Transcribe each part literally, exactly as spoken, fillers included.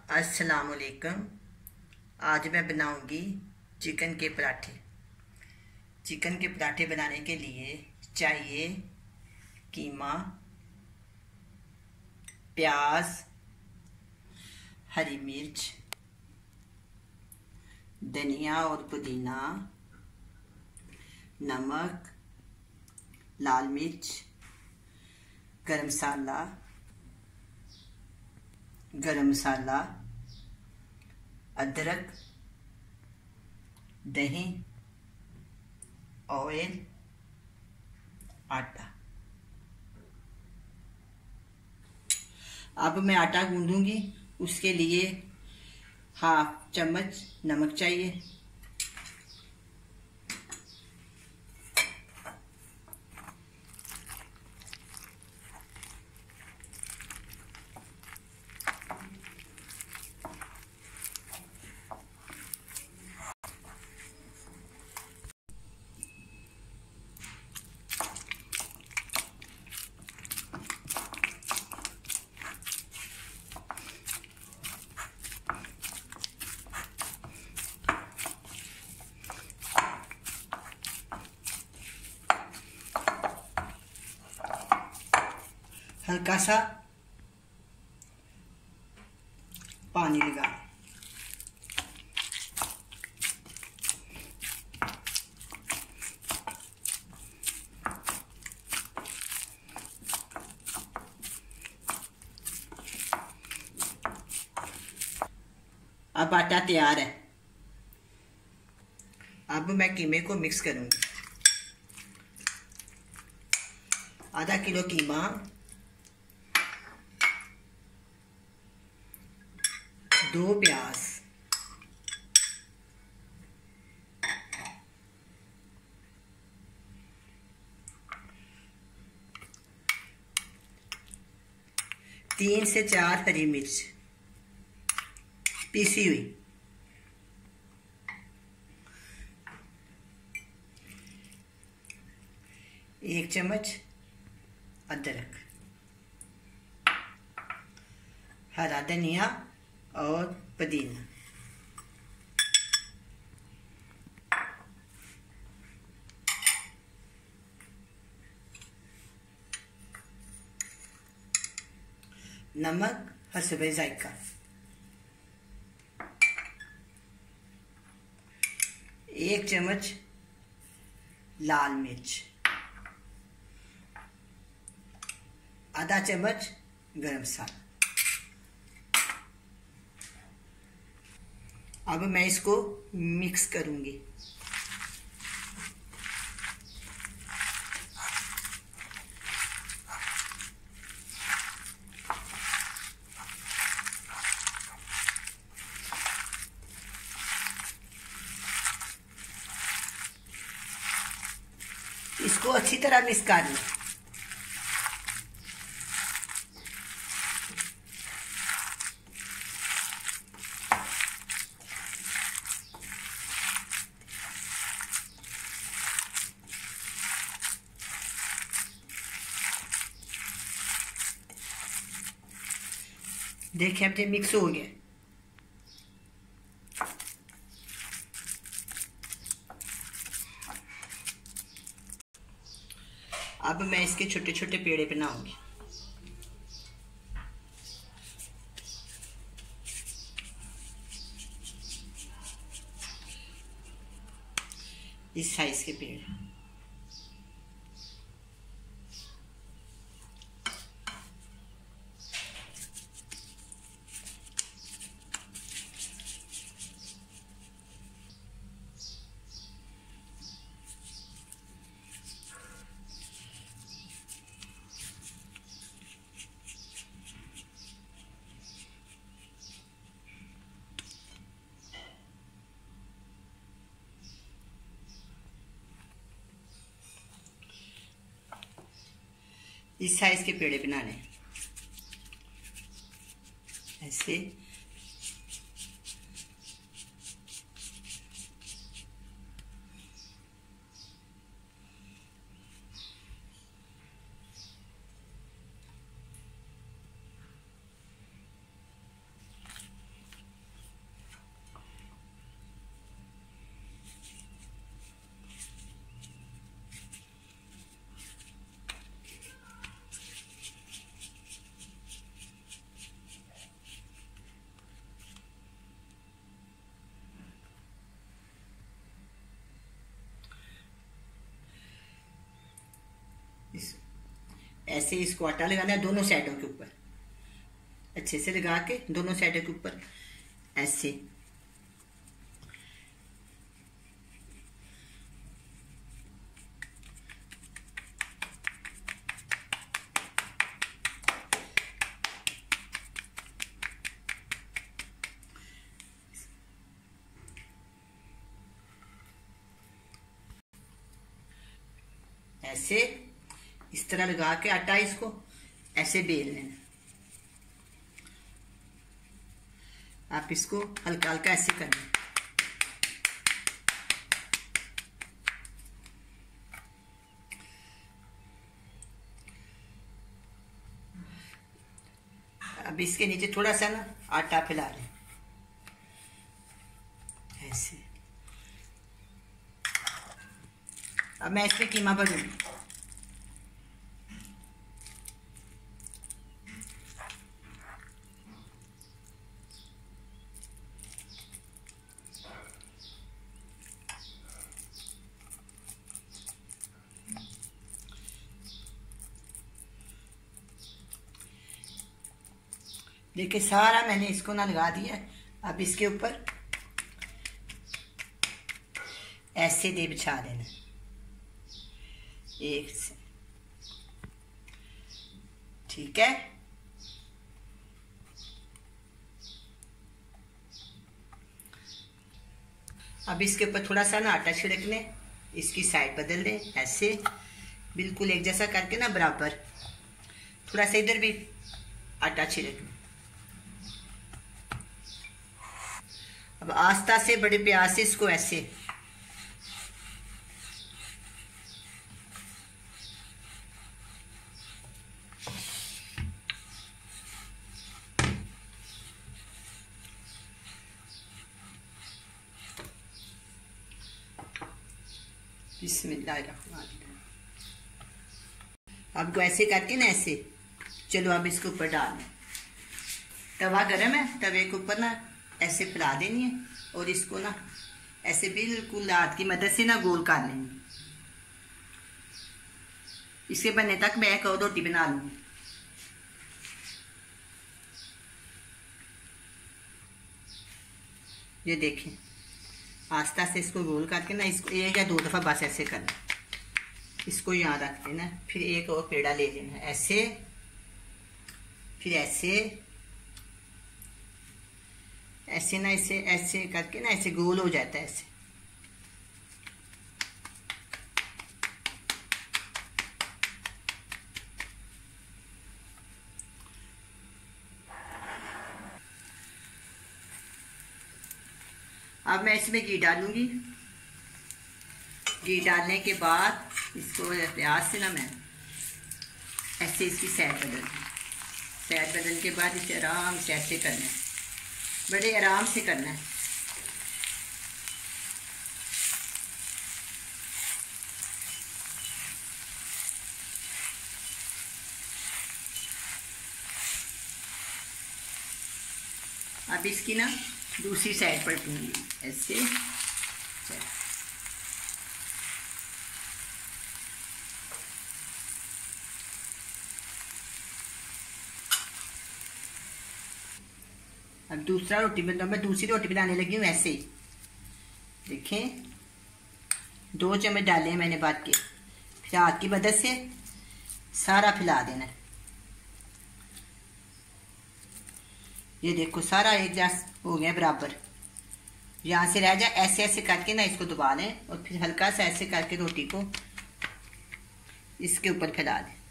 अस्सलाम वालेकुम। आज मैं बनाऊंगी चिकन के पराठे। चिकन के पराठे बनाने के लिए चाहिए कीमा, प्याज, हरी मिर्च, धनिया और पुदीना, नमक, लाल मिर्च, गरम मसाला गरम मसाला अदरक, दही, ऑयल, आटा। अब मैं आटा गूंदूंगी। उसके लिए हाफ चम्मच नमक चाहिए, हल्का सा पानी लगा। अब आटा तैयार है। अब मैं कीमे को मिक्स करूंगी। आधा किलो कीमा, दो प्याज, तीन से चार हरी मिर्च पीसी हुई, एक चम्मच अदरक, हरा धनिया और पुदीना, नमक हस्बे जायका, एक चम्मच लाल मिर्च, आधा चम्मच गरम मसाला। अब मैं इसको मिक्स करूंगी। इसको अच्छी तरह मिक्स कर लें। देखिए अब ये मिक्स हो गया। अब मैं इसके छोटे छोटे पेड़े बनाऊंगी। इस साइज के पेड़। इस साइज के पेड़े बनाने ऐसे। ऐसे इसको आटा लगाना है दोनों साइडों के ऊपर, अच्छे से लगा के दोनों साइडों के ऊपर ऐसे। ऐसे इस तरह लगा के आटा इसको ऐसे बेल लेना। आप इसको हल्का हल्का ऐसे करना। अब इसके नीचे थोड़ा सा ना आटा फैला लें ऐसे। अब मैं इसमें कीमा भरूंगी। देखिए सारा मैंने इसको ना लगा दिया है। अब इसके ऊपर ऐसे दे बिछा देना एक से, ठीक है। अब इसके ऊपर थोड़ा सा ना आटा छिड़क लें, इसकी साइड बदल दें ऐसे, बिल्कुल एक जैसा करके ना बराबर। थोड़ा सा इधर भी आटा छिड़क लें। अब आस्ता से बड़े प्यार से इसको ऐसे बिस्मिल्लाहिर्रहमानिर्रहीम। अब को ऐसे करके ना ऐसे, चलो अब इसके ऊपर डाल दें। तवा गरम है, तवे के ऊपर ना ऐसे फैला देनी है और इसको ना ऐसे बिल्कुल हाथ की मदद से ना गोल कर लेंगे। इसके बनने तक मैं एक और रोटी बना लूंगी। ये देखें, आस्ता से इसको गोल करके ना इसको एक या दो दफ़ा बस ऐसे करना। इसको यहाँ रख देना, फिर एक और पेड़ा ले लेना ऐसे, फिर ऐसे ऐसे ना ऐसे ऐसे करके ना ऐसे गोल हो जाता है ऐसे। अब मैं इसमें घी डालूंगी। घी डालने के बाद इसको प्याज से ना मैं ऐसे इसकी सैर बदल सैर बदल के बाद इसे आराम से ऐसे करना है, बड़े आराम से करना है। अब इसकी ना दूसरी साइड पलटूंगी ऐसे। अब दूसरा रोटी बना, मैं दूसरी रोटी बनाने लगी हूँ ऐसे ही। देखें, दो चम्मच डाले हैं मैंने बात के, फिर हाथ की मदद से सारा फैला देना है। ये देखो सारा एक जैसा हो गया बराबर। यहाँ से रह जाए ऐसे ऐसे करके ना इसको दबा लें और फिर हल्का सा ऐसे करके रोटी को इसके ऊपर फैला दें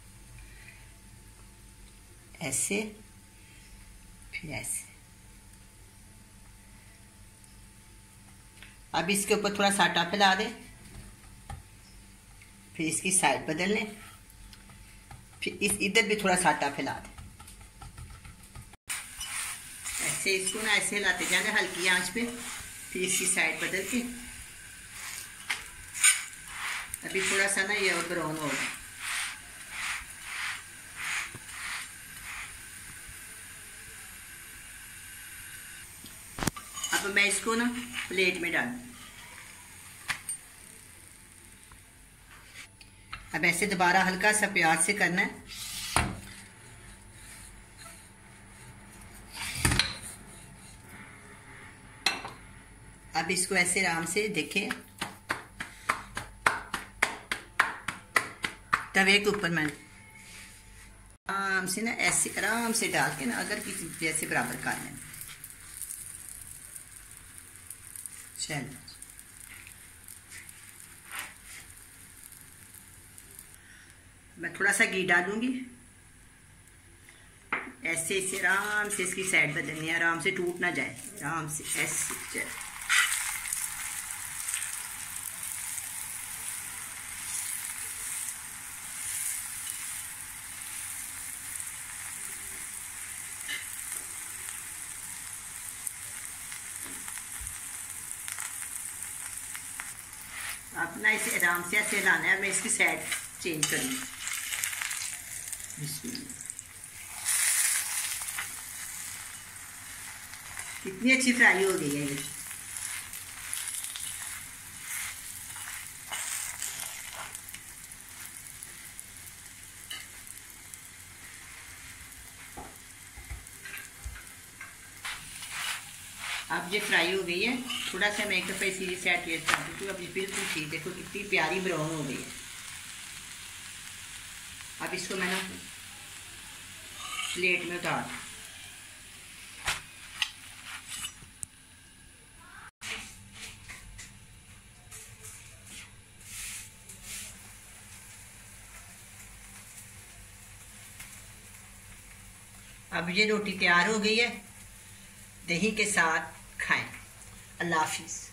ऐसे, फिर ऐसे। अब इसके ऊपर थोड़ा सा आटा फैला दें, फिर इसकी साइड बदल लें, फिर इस इधर भी थोड़ा सा आटा फैला दें ऐसे। इसको ना ऐसे हिलाते जाना हल्की आंच पे, फिर इसकी साइड बदल के अभी थोड़ा सा ना ये और ब्राउन होगा। अब मैं इसको ना प्लेट में डालूं। अब ऐसे दोबारा हल्का सा प्यार से करना है। अब इसको ऐसे आराम से देखें, तवे के ऊपर मैंने आराम से ना ऐसे आराम से डाल के ना अगर किसी जैसे बराबर कर लें। चलो मैं थोड़ा सा घी डालूंगी, ऐसे ऐसे आराम से इसकी साइड बदलनी है, आराम से टूट ना जाए, आराम से ऐसे। अपना इसे आराम से ऐसे लाना है। मैं इसकी साइड चेंज करूँगी। कितनी अच्छी फ्राई हो गई है ये। अब ये फ्राई हो गई है। थोड़ा सा मैं एक दफ़ा इसी साइड टेस्ट कर दूँ। अब ये बिल्कुल ठीक, देखो कितनी प्यारी ब्राउन हो गई है। अब इसको मैं ना प्लेट में उतार, अब ये रोटी तैयार हो गई है। दही के साथ खाएं। अल्लाह हाफिज़।